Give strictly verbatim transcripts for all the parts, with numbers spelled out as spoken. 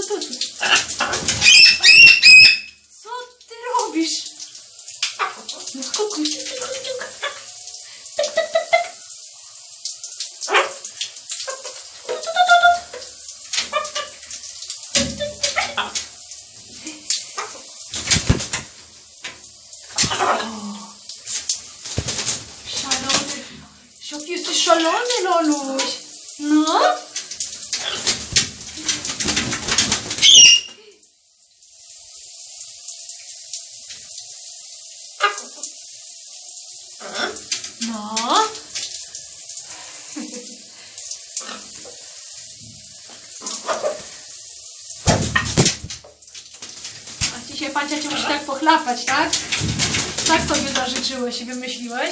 co ty? Co ty robisz? No kukuj, szalony. Jaki jesteś szalony, Loluś. No? No. A dzisiaj Pancia cię musi tak pochlapać, tak? Tak sobie zażyczyłeś i wymyśliłeś?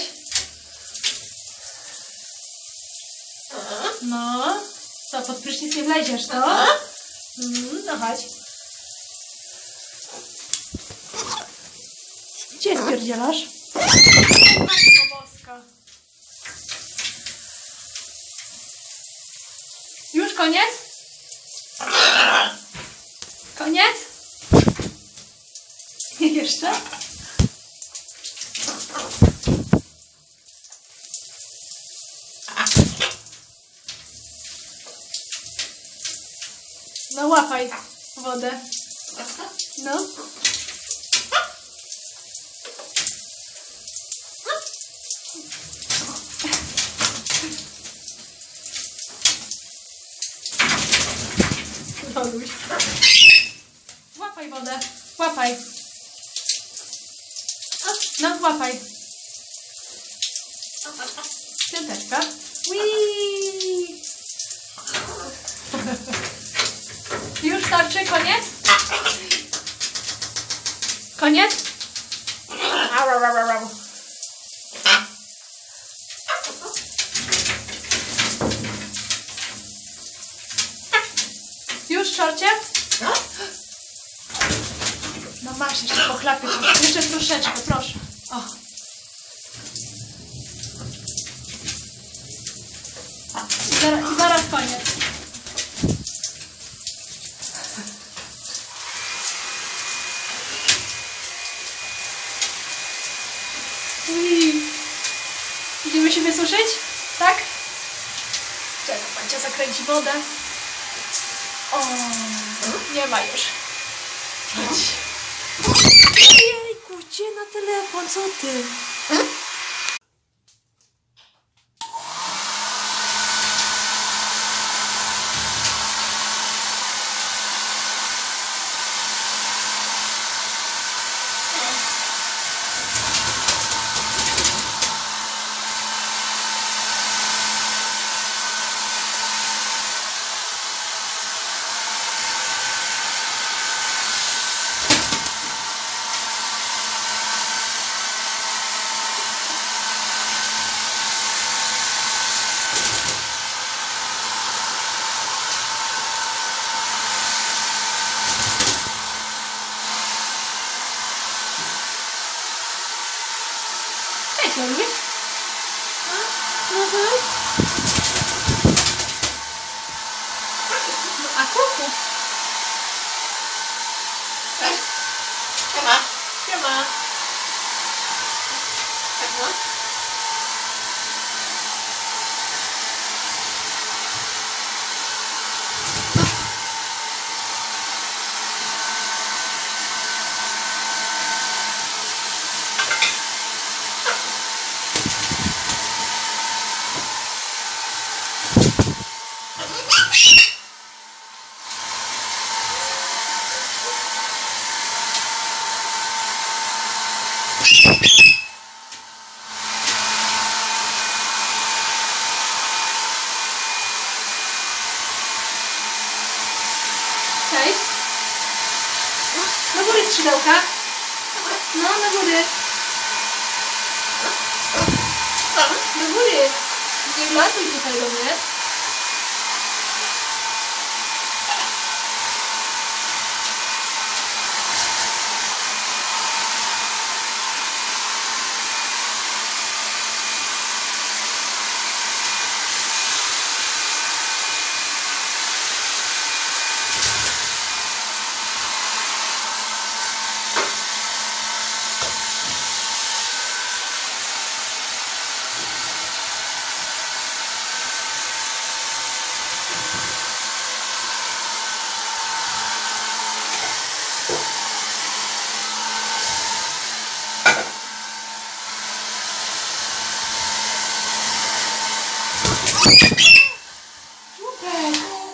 No. Co, pod prysznic nie wleziesz, to? Mm, no chodź. Gdzie spierdzielasz? Matko Boska. Już koniec? Koniec? Jeszcze? No łapaj wodę. No. Loluś. Łapaj wodę. Łapaj. No, łapaj. Piąteczka. Wii. Już starczy? Koniec? Koniec? Au, au, au, au. Już, Szorcie? No masz, jeszcze pochlapię. Jeszcze troszeczkę, proszę. O. I zaraz, i zaraz koniec. Ui. Idziemy się wysuszyć? Tak? Czekaj, Pancia zakręci wodę. O, nie ma już. Chodź. Jejku, gdzie na telefon? Co ty? Lubisz? Mhm. A kuku? Cześć. Siema. Siema. Siema. Cześć. Do góry skrzydełka. No, na góry. Do góry. Nie latuj tutaj do mnie. Super!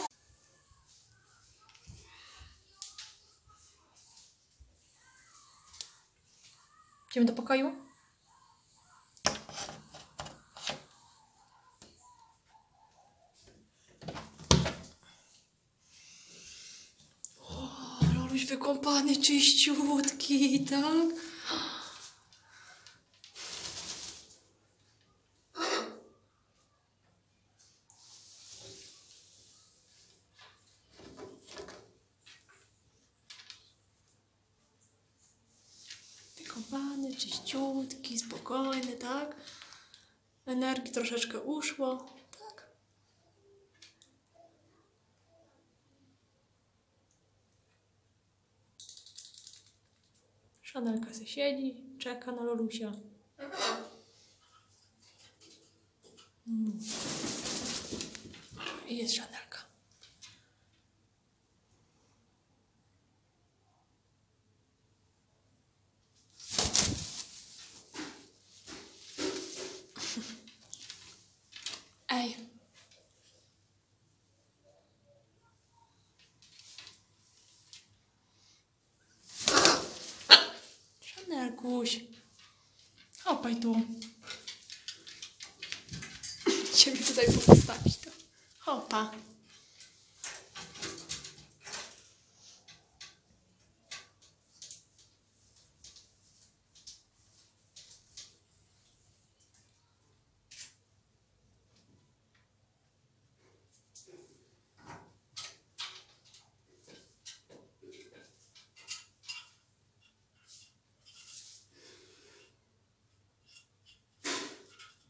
Idziemy do pokoju? O, Loluś wykąpany, czyściutki, tak? Wykąpany, czyściutki, spokojny, tak? Energii troszeczkę uszło, tak? Chanelka se siedzi, czeka na Lolusia. Mm. I jest Chanelka. Ej. Chanelkuś. Hopaj tu. Ciebie tutaj postawić to. Hopa.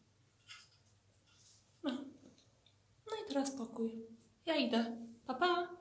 No. No i teraz spokój. Ja idę. Pa, pa.